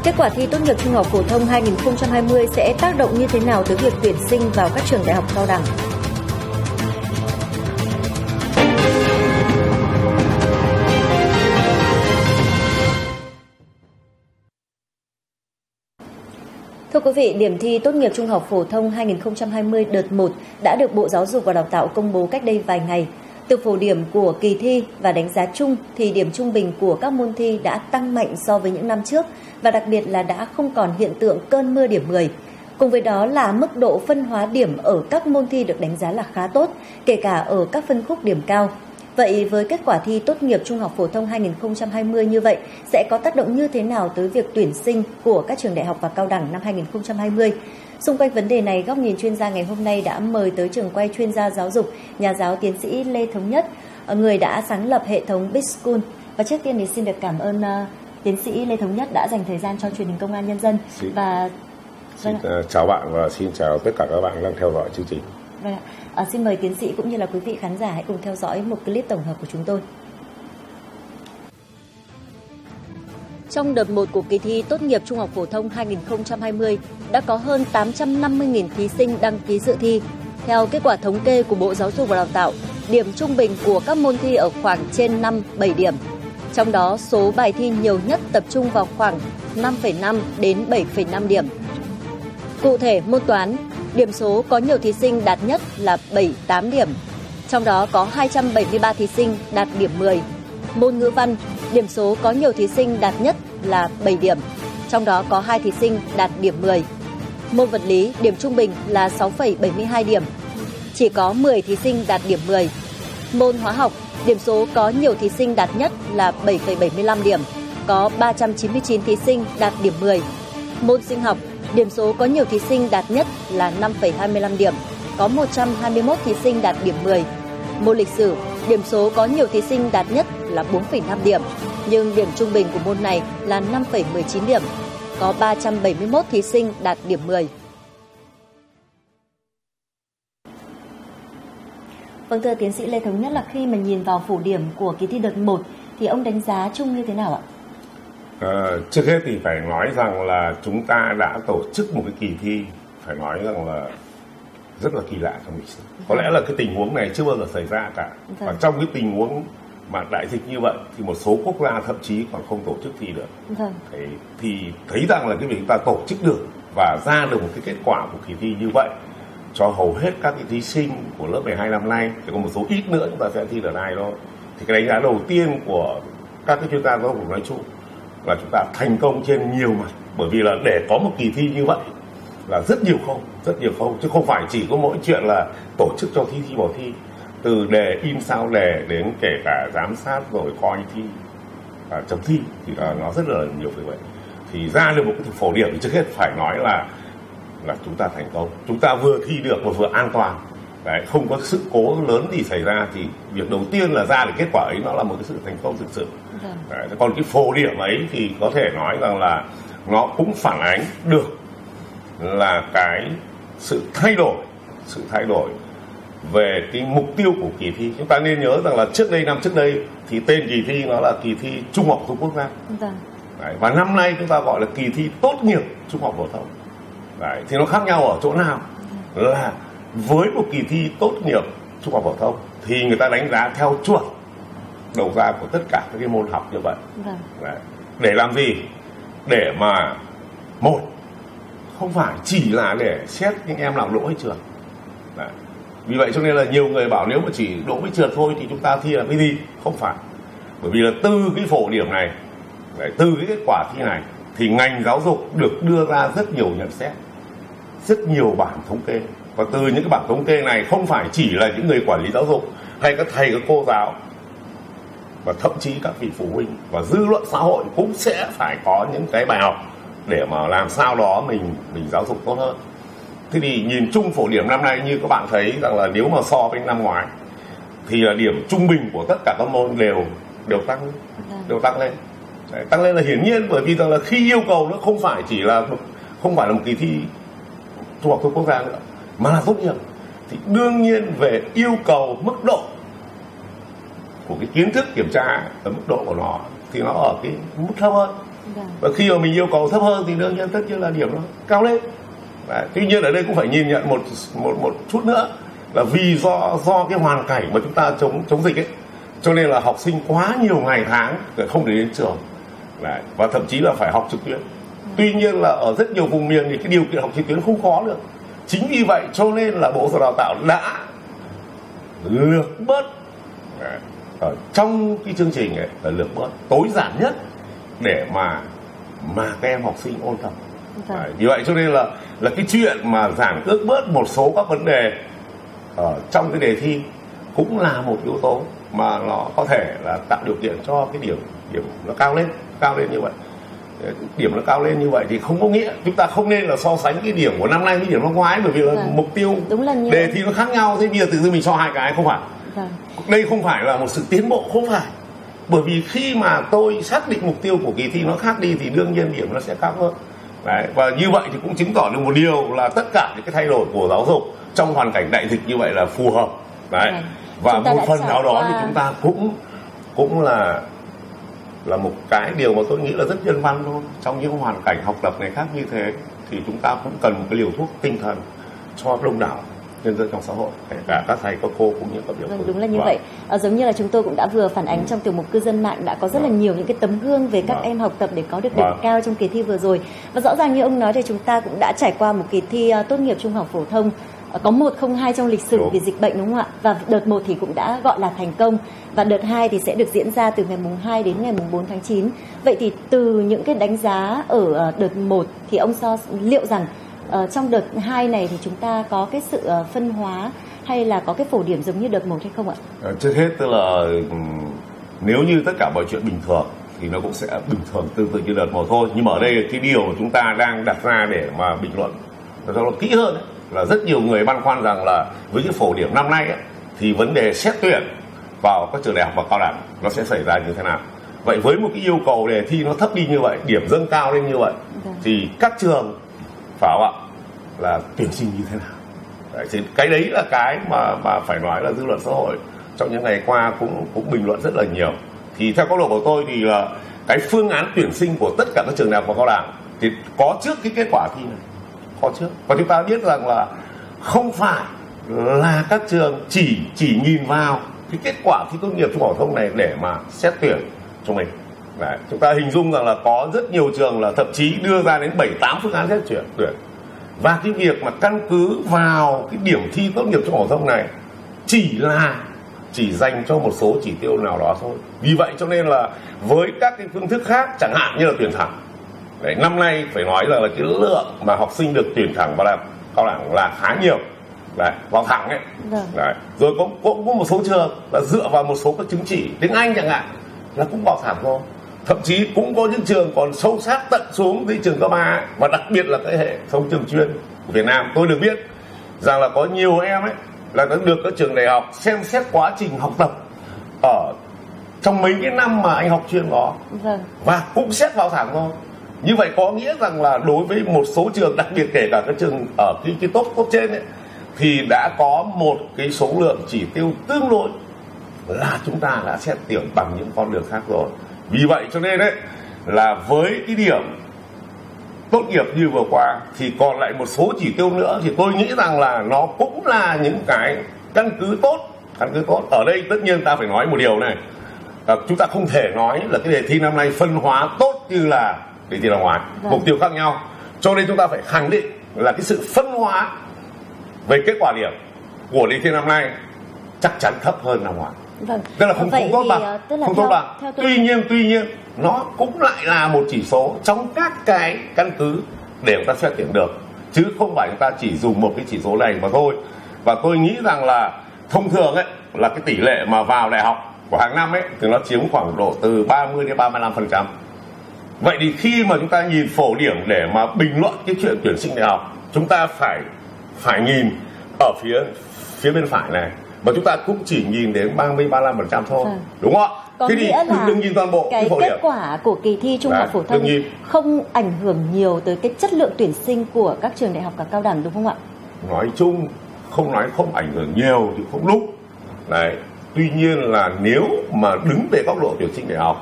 Kết quả thi tốt nghiệp trung học phổ thông 2020 sẽ tác động như thế nào tới việc tuyển sinh vào các trường đại học cao đẳng? Thưa quý vị, điểm thi tốt nghiệp trung học phổ thông 2020 đợt 1 đã được Bộ Giáo dục và Đào tạo công bố cách đây vài ngày. Từ phổ điểm của kỳ thi và đánh giá chung thì điểm trung bình của các môn thi đã tăng mạnh so với những năm trước và đặc biệt là đã không còn hiện tượng cơn mưa điểm 10. Cùng với đó là mức độ phân hóa điểm ở các môn thi được đánh giá là khá tốt, kể cả ở các phân khúc điểm cao. Vậy với kết quả thi tốt nghiệp trung học phổ thông 2020 như vậy sẽ có tác động như thế nào tới việc tuyển sinh của các trường đại học và cao đẳng năm 2020? Xung quanh vấn đề này, góc nhìn chuyên gia ngày hôm nay đã mời tới trường quay chuyên gia giáo dục, nhà giáo tiến sĩ Lê Thống Nhất, người đã sáng lập hệ thống Big School. Và trước tiên thì xin được cảm ơn tiến sĩ Lê Thống Nhất đã dành thời gian cho truyền hình Công an Nhân dân. Xin chào bạn và xin chào tất cả các bạn đang theo dõi chương trình. Vâng ạ. Xin mời tiến sĩ cũng như là quý vị khán giả hãy cùng theo dõi một clip tổng hợp của chúng tôi. Trong đợt 1 của kỳ thi tốt nghiệp trung học phổ thông 2020 đã có hơn 850.000 thí sinh đăng ký dự thi. Theo kết quả thống kê của Bộ Giáo dục và Đào tạo, điểm trung bình của các môn thi ở khoảng trên 5-7 điểm. Trong đó, số bài thi nhiều nhất tập trung vào khoảng 5,5 đến 7,5 điểm. Cụ thể, môn toán, điểm số có nhiều thí sinh đạt nhất là 7-8 điểm. Trong đó có 273 thí sinh đạt điểm 10. Môn ngữ văn, điểm số có nhiều thí sinh đạt nhất là 7 điểm. Trong đó có 2 thí sinh đạt điểm 10. Môn vật lý, điểm trung bình là 6,72 điểm. Chỉ có 10 thí sinh đạt điểm 10. Môn hóa học, điểm số có nhiều thí sinh đạt nhất là 7,75 điểm. Có 399 thí sinh đạt điểm 10. Môn sinh học, điểm số có nhiều thí sinh đạt nhất là 5,25 điểm. Có 121 thí sinh đạt điểm 10. Môn lịch sử, điểm số có nhiều thí sinh đạt nhất là 4,5 điểm, nhưng điểm trung bình của môn này là 5,19 điểm. Có 371 thí sinh đạt điểm 10. Vâng, thưa tiến sĩ Lê Thống Nhất, là khi mà nhìn vào phổ điểm của kỳ thi đợt 1 thì ông đánh giá chung như thế nào ạ? Trước hết thì phải nói rằng là chúng ta đã tổ chức một cái kỳ thi phải nói rằng là rất là kỳ lạ trong lịch sử. Có lẽ là cái tình huống này chưa bao giờ xảy ra cả. Và trong cái tình huống mà đại dịch như vậy thì một số quốc gia thậm chí còn không tổ chức thi được. Thì thấy rằng là cái việc chúng ta tổ chức được và ra được một cái kết quả của kỳ thi như vậy cho hầu hết các cái thí sinh của lớp 12 năm nay, thì có một số ít nữa chúng ta sẽ thi đợt 2 thôi. Thì cái đánh giá đầu tiên của các cái chuyên gia giáo dục nói chung là chúng ta thành công trên nhiều mặt, bởi vì là để có một kỳ thi như vậy là rất nhiều khâu chứ không phải chỉ có mỗi chuyện là tổ chức cho thi bỏ thi, từ đề in sao đề đến kể cả giám sát rồi coi thi và chấm thi thì là nó rất là nhiều việc vậy. Thì ra được một cái phổ điểm thì trước hết phải nói là chúng ta thành công, chúng ta vừa thi được và vừa an toàn. Đấy, không có sự cố lớn gì xảy ra thì việc đầu tiên là ra được kết quả ấy nó là một cái sự thành công thực sự. Đấy, còn cái phổ điểm ấy thì có thể nói rằng là nó cũng phản ánh được là cái sự thay đổi về cái mục tiêu của kỳ thi. Chúng ta nên nhớ rằng là năm trước đây thì tên kỳ thi nó là kỳ thi Trung học phổ thông quốc gia. Đấy, và năm nay chúng ta gọi là kỳ thi tốt nghiệp trung học phổ thông. Đấy, thì nó khác nhau ở chỗ nào? Là với một kỳ thi tốt nghiệp trung học phổ thông thì người ta đánh giá theo chuẩn đầu ra của tất cả các cái môn học như vậy. Đấy. Để làm gì? Để mà không phải chỉ là để xét những em nào đỗ hay trượt. Đấy. Vì vậy cho nên là nhiều người bảo nếu mà chỉ đỗ với trượt thôi thì chúng ta thi là cái gì? Không phải. Bởi vì là từ cái phổ điểm này, từ cái kết quả thi này thì ngành giáo dục được đưa ra rất nhiều nhận xét, rất nhiều bản thống kê. Và từ những cái bản thống kê này không phải chỉ là những người quản lý giáo dục hay các thầy các cô giáo, và thậm chí các vị phụ huynh và dư luận xã hội cũng sẽ phải có những cái bài học để mà làm sao đó mình giáo dục tốt hơn. Thế thì nhìn chung phổ điểm năm nay như các bạn thấy rằng là nếu mà so với năm ngoái thì là điểm trung bình của tất cả các môn đều tăng lên. Đấy, tăng lên là hiển nhiên, bởi vì rằng là khi yêu cầu nó không phải là một kỳ thi trung học phổ thông quốc gia nữa mà là tốt nghiệp, thì đương nhiên về yêu cầu mức độ của cái kiến thức kiểm tra ở mức độ của nó thì nó ở cái mức thấp hơn. Và khi mà mình yêu cầu thấp hơn thì đương nhiên tất nhiên là điểm nó cao lên. Đấy. Tuy nhiên ở đây cũng phải nhìn nhận một chút nữa là vì do cái hoàn cảnh mà chúng ta chống dịch ấy, cho nên là học sinh quá nhiều ngày tháng để không để đến trường. Đấy. Và thậm chí là phải học trực tuyến. Tuy nhiên là ở rất nhiều vùng miền thì cái điều kiện học trực tuyến không có được. Chính vì vậy cho nên là Bộ Giáo dục Đào tạo đã lược bớt ở trong cái chương trình ấy, là lược bớt tối giản nhất để mà các em học sinh ôn tập. Vì vậy cho nên là cái chuyện mà giảm tước bớt một số các vấn đề ở trong cái đề thi cũng là một yếu tố mà nó có thể là tạo điều kiện cho cái điểm nó cao lên như vậy. Điểm nó cao lên như vậy thì không có nghĩa chúng ta không nên là so sánh cái điểm của năm nay với điểm năm ngoái, bởi vì là mục tiêu đề thi nó khác nhau. Thế bây giờ tự dưng mình so hai cái không phải. Đây không phải là một sự tiến bộ, không phải. Bởi vì khi mà tôi xác định mục tiêu của kỳ thi nó khác đi thì đương nhiên điểm nó sẽ cao hơn. Đấy. Và như vậy thì cũng chứng tỏ được một điều là tất cả những cái thay đổi của giáo dục trong hoàn cảnh đại dịch như vậy là phù hợp. Đấy. Và một phần nào đó thì chúng ta cũng là một cái điều mà tôi nghĩ là rất nhân văn thôi. Trong những hoàn cảnh học tập này khác như thế thì chúng ta cũng cần một cái liều thuốc tinh thần cho đông đảo nhân dân trong xã hội, kể cả các thầy các cô cũng như các địa phương. Đúng là như vậy. Giống như là chúng tôi cũng đã vừa phản ánh trong tiểu mục Cư dân mạng đã có rất là nhiều những cái tấm gương về các em học tập để có được điểm cao trong kỳ thi vừa rồi. Và rõ ràng như ông nói thì chúng ta cũng đã trải qua một kỳ thi tốt nghiệp trung học phổ thông có 1 không 2 trong lịch sử vì dịch bệnh, đúng không ạ? Và đợt 1 thì cũng đã gọi là thành công, và đợt 2 thì sẽ được diễn ra từ ngày mùng 2 đến ngày mùng 4 tháng 9. Vậy thì từ những cái đánh giá ở đợt 1 thì ông so liệu rằng trong đợt 2 này thì chúng ta có cái sự phân hóa hay là có cái phổ điểm giống như đợt 1 hay không ạ? Trước hết tức là nếu như tất cả mọi chuyện bình thường thì nó cũng sẽ bình thường tương tự như đợt 1 thôi. Nhưng mà ở đây cái điều mà chúng ta đang đặt ra để mà bình luận cho nó kỹ hơn ấy, là rất nhiều người băn khoăn rằng là với cái phổ điểm năm nay ấy, thì vấn đề xét tuyển vào các trường đại học và cao đẳng nó sẽ xảy ra như thế nào. Vậy với một cái yêu cầu đề thi nó thấp đi như vậy, điểm dâng cao lên như vậy, thì các trường phải không ạ, là tuyển sinh như thế nào? Đấy, thì cái đấy là cái mà phải nói là dư luận xã hội trong những ngày qua cũng bình luận rất là nhiều. Thì theo góc độ của tôi thì là cái phương án tuyển sinh của tất cả các trường đại học và cao đẳng thì có trước cái kết quả thi này, có trước. Và chúng ta biết rằng là không phải là các trường chỉ nhìn vào cái kết quả thi tốt nghiệp trung học phổ thông này để mà xét tuyển cho mình. Đấy, chúng ta hình dung rằng là có rất nhiều trường là thậm chí đưa ra đến 7-8 phương án xét tuyển. Và cái việc mà căn cứ vào cái điểm thi tốt nghiệp trung học phổ thông này chỉ dành cho một số chỉ tiêu nào đó thôi. Vì vậy cho nên là với các cái phương thức khác, chẳng hạn như là tuyển thẳng. Đấy, năm nay phải nói là cái lượng mà học sinh được tuyển thẳng vào cao đẳng là khá nhiều. Đấy, vào thẳng ấy. Đấy. Rồi có một số trường là dựa vào một số các chứng chỉ tiếng Anh chẳng hạn là cũng vào thẳng thôi. Thậm chí cũng có những trường còn sâu sát tận xuống tới trường cấp 3 và đặc biệt là cái hệ thống trường chuyên của Việt Nam. Tôi được biết rằng là có nhiều em ấy là đã được các trường đại học xem xét quá trình học tập ở trong mấy cái năm mà anh học chuyên đó, và cũng xét vào thẳng thôi. Như vậy có nghĩa rằng là đối với một số trường, đặc biệt kể cả các trường ở cái top trên ấy, thì đã có một cái số lượng chỉ tiêu tương đối là chúng ta đã xét tuyển bằng những con đường khác rồi. Vì vậy cho nên đấy là với cái điểm tốt nghiệp như vừa qua thì còn lại một số chỉ tiêu nữa, thì tôi nghĩ rằng là nó cũng là những cái căn cứ tốt. Ở đây tất nhiên ta phải nói một điều này, chúng ta không thể nói là cái đề thi năm nay phân hóa tốt như là đề thi năm ngoái, mục tiêu khác nhau. Cho nên chúng ta phải khẳng định là cái sự phân hóa về kết quả điểm của đề thi năm nay chắc chắn thấp hơn năm ngoái. Tức là không tốt bằng. Tuy nhiên nó cũng lại là một chỉ số trong các cái căn cứ để chúng ta xét tuyển được, chứ không phải chúng ta chỉ dùng một cái chỉ số này mà thôi. Và tôi nghĩ rằng là thông thường ấy là cái tỷ lệ mà vào đại học của hàng năm ấy thì nó chiếm khoảng độ từ 30 đến 35%. Vậy thì khi mà chúng ta nhìn phổ điểm để mà bình luận cái chuyện tuyển sinh đại học, chúng ta phải nhìn ở phía bên phải này, mà chúng ta cũng chỉ nhìn đến 30-35% thôi, đúng không ạ? Có nghĩa là đừng nhìn toàn bộ cái kết quả của kỳ thi trung học phổ thông không ảnh hưởng nhiều tới cái chất lượng tuyển sinh của các trường đại học và cao đẳng, đúng không ạ? Nói chung không ảnh hưởng nhiều thì không đúng. Đấy. Tuy nhiên là nếu mà đứng về góc độ tuyển sinh đại học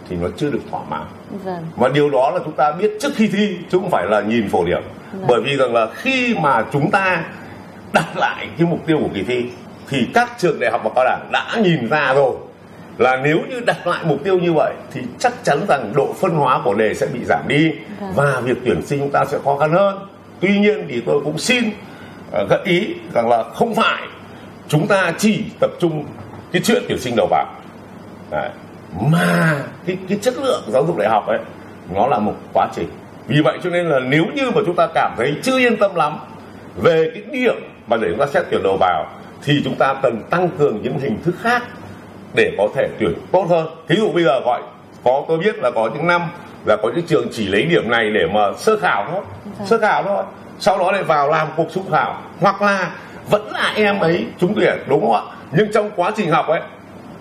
thì nó chưa được thỏa mãn. Vâng. Và điều đó là chúng ta biết trước khi thi, chứ không phải là nhìn phổ điểm. Vâng. Bởi vì rằng là khi mà chúng ta đặt lại cái mục tiêu của kỳ thi thì các trường đại học và cao đẳng đã nhìn ra rồi là nếu như đặt lại mục tiêu như vậy thì chắc chắn rằng độ phân hóa của đề sẽ bị giảm đi. Vâng. Và việc tuyển sinh chúng ta sẽ khó khăn hơn. Tuy nhiên thì tôi cũng xin gợi ý rằng là không phải chúng ta chỉ tập trung cái chuyện tuyển sinh đầu vào. Đấy. Mà cái chất lượng giáo dục đại học ấy nó là một quá trình. Vì vậy cho nên là nếu như mà chúng ta cảm thấy chưa yên tâm lắm về cái điểm mà để chúng ta xét tuyển đầu vào thì chúng ta cần tăng cường những hình thức khác để có thể tuyển tốt hơn. Ví dụ bây giờ tôi biết là có những năm là có những trường chỉ lấy điểm này để mà sơ khảo thôi, sau đó lại vào làm cuộc trung khảo, hoặc là vẫn là em ấy trúng tuyển, đúng không ạ? Nhưng trong quá trình học ấy,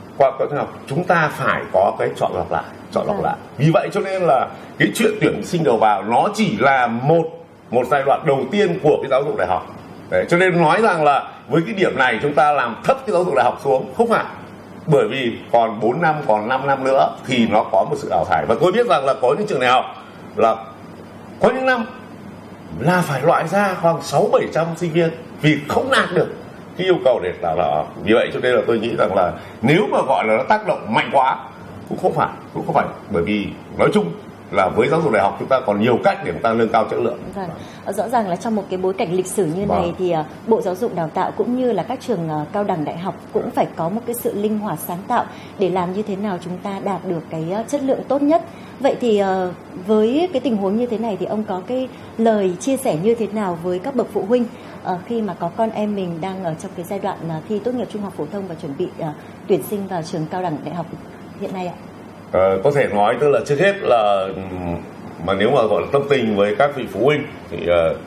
chúng ta phải có cái chọn lọc lại. Vì vậy cho nên là cái chuyện tuyển sinh đầu vào nó chỉ là một giai đoạn đầu tiên của cái giáo dục đại học. Đấy, cho nên nói rằng là với cái điểm này chúng ta làm thấp cái giáo dục đại học xuống, không phải. Bởi vì còn 4 năm, còn 5 năm nữa thì nó có một sự đào thải. Và tôi biết rằng là có những trường đại học là có những năm là phải loại ra khoảng 600-700 sinh viên vì không đạt được cái yêu cầu để đào tạo. Vì vậy cho nên là tôi nghĩ rằng là nếu mà gọi là nó tác động mạnh quá cũng không phải, bởi vì nói chung là với giáo dục đại học chúng ta còn nhiều cách để chúng ta nâng cao chất lượng. Vâng. Rõ ràng là trong một cái bối cảnh lịch sử như này thì Bộ Giáo dục Đào tạo cũng như là các trường cao đẳng đại học cũng phải có một cái sự linh hoạt sáng tạo để làm như thế nào chúng ta đạt được cái chất lượng tốt nhất. Vậy thì với cái tình huống như thế này thì ông có cái lời chia sẻ như thế nào với các bậc phụ huynh khi mà có con em mình đang ở trong cái giai đoạn thi tốt nghiệp trung học phổ thông và chuẩn bị tuyển sinh vào trường cao đẳng đại học hiện nay ạ? Có thể nói tức là trước hết là mà nếu mà gọi là tâm tình với các vị phụ huynh thì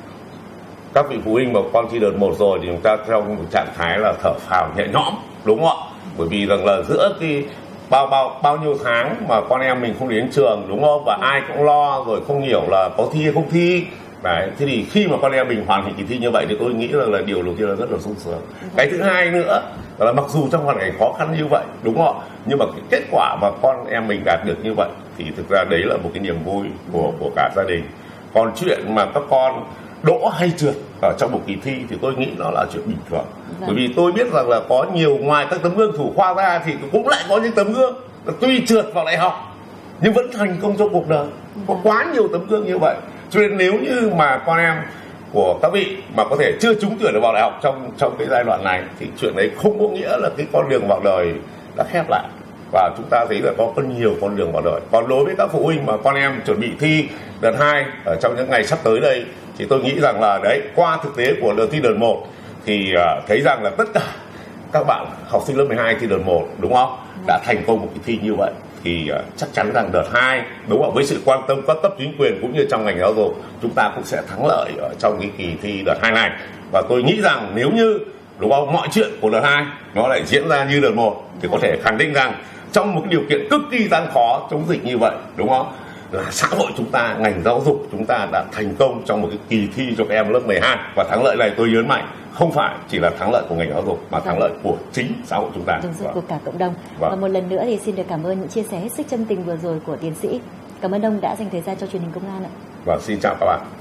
các vị phụ huynh mà con thi đợt 1 rồi thì chúng ta trong một trạng thái là thở phào nhẹ nhõm, đúng không ạ? Bởi vì rằng là giữa cái bao nhiêu tháng mà con em mình không đến trường, đúng không? Và ai cũng lo rồi không hiểu là có thi hay không thi. Đấy, thế thì khi mà con em mình hoàn thành kỳ thi như vậy thì tôi nghĩ rằng là điều đầu tiên là rất là sung sướng. Cái thứ hai nữa là mặc dù trong hoàn cảnh khó khăn như vậy, đúng không ạ? Nhưng mà cái kết quả mà con em mình đạt được như vậy thì thực ra đấy là một cái niềm vui của cả gia đình. Còn chuyện mà các con đỗ hay trượt ở trong một kỳ thi thì tôi nghĩ nó là chuyện bình thường. Bởi vì tôi biết rằng là có nhiều, ngoài các tấm gương thủ khoa ra thì cũng lại có những tấm gương tuy trượt vào đại học nhưng vẫn thành công trong cuộc đời. Có quá nhiều tấm gương như vậy. Cho nên nếu như mà con em của các vị mà có thể chưa trúng tuyển được vào đại học trong cái giai đoạn này thì chuyện đấy không có nghĩa là cái con đường vào đời đã khép lại, và chúng ta thấy là có nhiều con đường vào đời. Còn đối với các phụ huynh mà con em chuẩn bị thi đợt 2 ở trong những ngày sắp tới đây thì tôi nghĩ rằng là đấy, qua thực tế của đợt thi đợt 1 thì thấy rằng là tất cả các bạn học sinh lớp 12 thi đợt 1, đúng không, đã thành công một kỳ thi như vậy thì chắc chắn rằng đợt 2, đúng không, với sự quan tâm các cấp chính quyền cũng như trong ngành giáo dục, chúng ta cũng sẽ thắng lợi ở trong cái kỳ thi đợt 2 này. Và tôi nghĩ rằng nếu như, đúng không, mọi chuyện của đợt 2 nó lại diễn ra như đợt 1 thì có thể khẳng định rằng trong một cái điều kiện cực kỳ gian khó chống dịch như vậy, đúng không, là xã hội chúng ta, ngành giáo dục chúng ta đã thành công trong một cái kỳ thi cho các em lớp 12. Và thắng lợi này tôi nhấn mạnh không phải chỉ là thắng lợi của ngành giáo dục mà thắng lợi của chính xã hội chúng ta, của cả cộng đồng. Và một lần nữa thì xin được cảm ơn những chia sẻ hết sức chân tình vừa rồi của tiến sĩ. Cảm ơn ông đã dành thời gian cho truyền hình Công an ạ. Và xin chào các bạn.